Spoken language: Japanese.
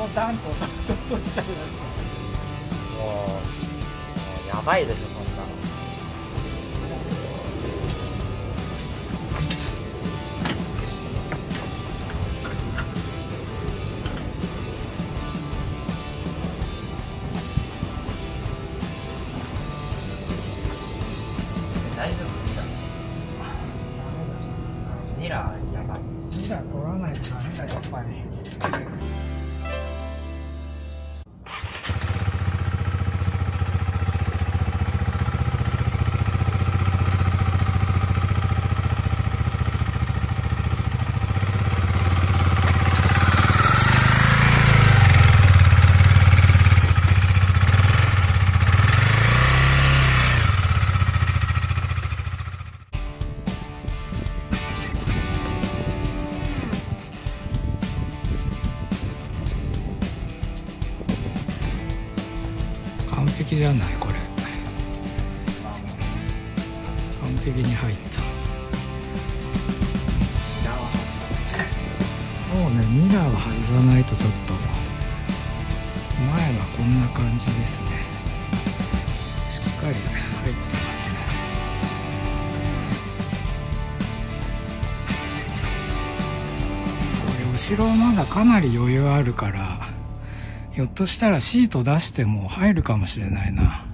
ダンと落としちゃうやもうやばいでしょそんなの。大丈夫ミラーやばい。 つ。ミラー取らないとダメだやっぱり。 完璧じゃないこれ。完璧に入った。そうね、ミラーは外さないとちょっと。前はこんな感じですね。しっかり入ってますね。これ後ろまだかなり余裕あるから、ひょっとしたらシート出しても入るかもしれないな。